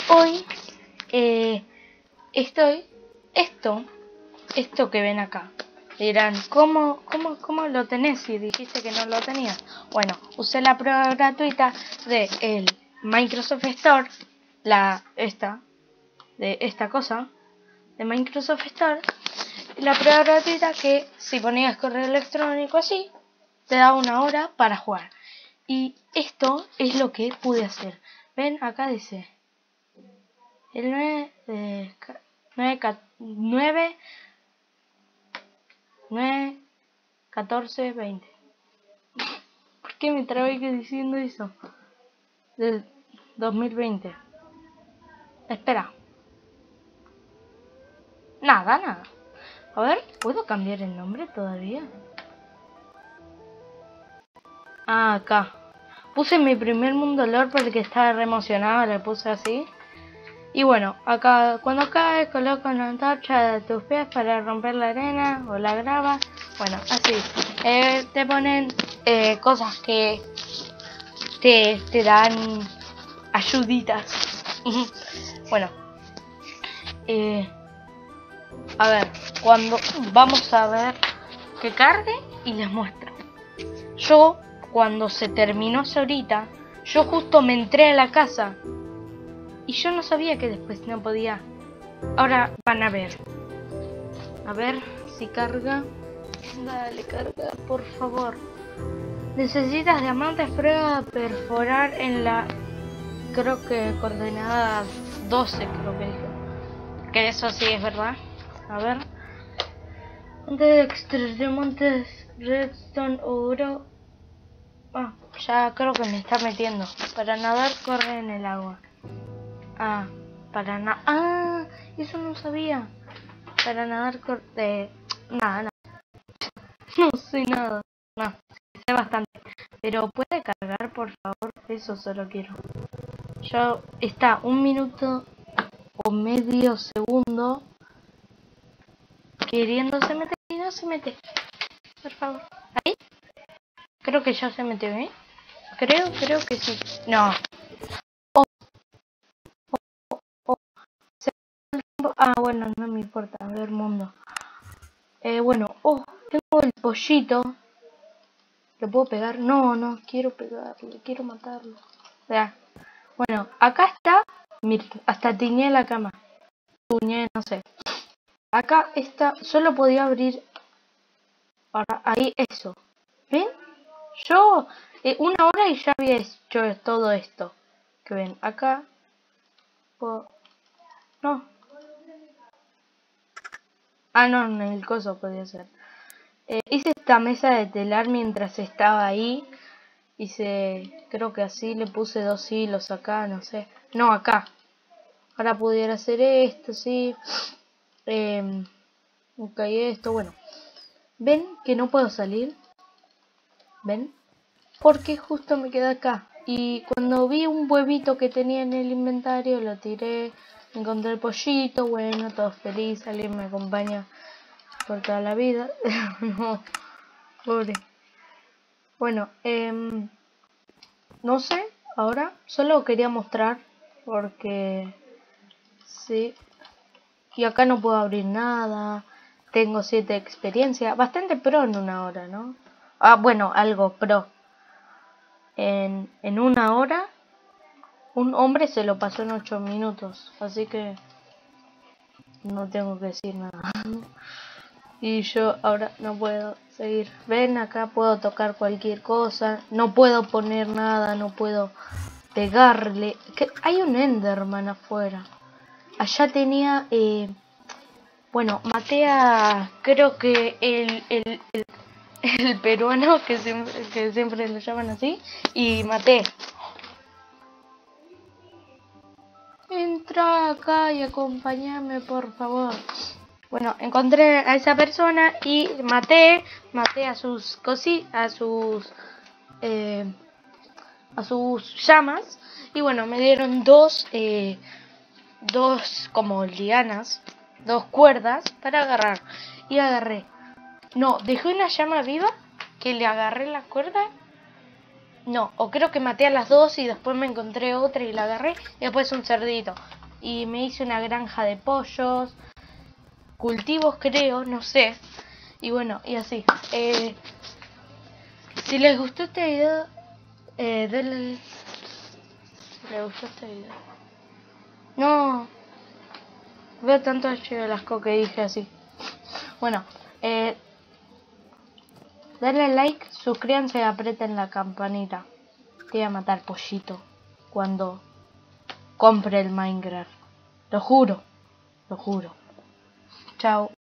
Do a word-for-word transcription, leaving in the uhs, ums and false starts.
hoy eh, estoy, esto, esto que ven acá, dirán, ¿cómo, cómo, cómo lo tenés si dijiste que no lo tenías? Bueno, usé la prueba gratuita de el Microsoft Store, la, esta, de esta cosa, de Microsoft Store, la prueba gratuita que si ponías correo electrónico así, te da una hora para jugar. Y esto es lo que pude hacer. Ven, acá dice el nueve, eh, nueve, nueve, catorce, veinte. ¿Por qué me trabé diciendo eso? Del dos mil veinte. Espera. Nada, nada. A ver, ¿puedo cambiar el nombre todavía? Ah, acá. Puse mi primer mundo lore porque estaba re emocionado, le puse así. Y bueno, acá cuando caes coloca una antorcha de tus pies para romper la arena o la grava. Bueno, así. Eh, te ponen eh, cosas que te, te dan ayuditas. Bueno. Eh, a ver, cuando vamos a ver que cargue y les muestro. Yo, cuando se terminó ahorita, yo justo me entré a la casa. Y yo no sabía que después no podía. Ahora van a ver. A ver si carga. Dale, carga, por favor. Necesitas diamantes, prueba a perforar en la... Creo que coordenada doce, creo que dijo. Que eso sí es verdad. A ver. Antes de extraer diamantes, redstone, oro... Ah, ya creo que me está metiendo. Para nadar, corre en el agua. Ah, para nada. Ah, eso no sabía. Para nadar corte. Nada, nada. No sé nada. No, sé bastante. Pero puede cargar, por favor. Eso solo quiero. Yo está un minuto o medio segundo queriéndose meter y no se mete. Por favor. Ahí. Creo que ya se metió, ¿eh? Creo, creo que sí. No. Ah, bueno, no me importa, a ver mundo. Eh, bueno, oh, tengo el pollito. ¿Le puedo pegar? No, no, quiero pegarle, quiero matarlo. Ya. Bueno, acá está, mira, hasta tiñé la cama. Tuñé, no sé. Acá está, solo podía abrir. Ahora, ahí, eso. ¿Ven? Yo, eh, una hora y ya había hecho todo esto. Que ven, acá. Puedo... No. Ah, no, en el coso podía ser. Eh, hice esta mesa de telar mientras estaba ahí. Hice, creo que así le puse dos hilos acá, no sé. No, acá. Ahora pudiera hacer esto, sí. Eh, ok, esto, bueno. ¿Ven que no puedo salir? ¿Ven? Porque justo me quedé acá. Y cuando vi un huevito que tenía en el inventario, lo tiré. Encontré el pollito, bueno, todo feliz. Alguien me acompaña por toda la vida. No, pobre. Bueno, eh, no sé, ahora solo quería mostrar porque sí. Y acá no puedo abrir nada. Tengo siete de experiencia. Bastante pro en una hora, ¿no? Ah, bueno, algo pro. En, en una hora, un hombre se lo pasó en ocho minutos. Así que no tengo que decir nada. Y yo ahora no puedo seguir. Ven, acá puedo tocar cualquier cosa. No puedo poner nada, no puedo pegarle. ¿Qué? Hay un Enderman afuera. Allá tenía... Eh, bueno, maté a... Creo que el, el, el, el peruano, que siempre, que siempre lo llaman así. Y maté. Entra acá y acompáñame, por favor. Bueno, encontré a esa persona y maté, maté a sus cositas, a sus, eh, a sus llamas. Y bueno, me dieron dos, eh, dos como lianas, dos cuerdas para agarrar. Y agarré. No, dejé una llama viva que le agarré la cuerda. No, o creo que maté a las dos y después me encontré otra y la agarré. Y después un cerdito. y me hice una granja de pollos, cultivos creo, no sé. Y bueno, y así. Eh, si les gustó este video, eh, denle... Si les gustó este video. No. Veo tanto de las cosas que dije así. Bueno, eh, denle like, suscríbanse y aprieten la campanita. Te voy a matar, pollito, cuando compre el Minecraft. Lo juro, lo juro. Chao.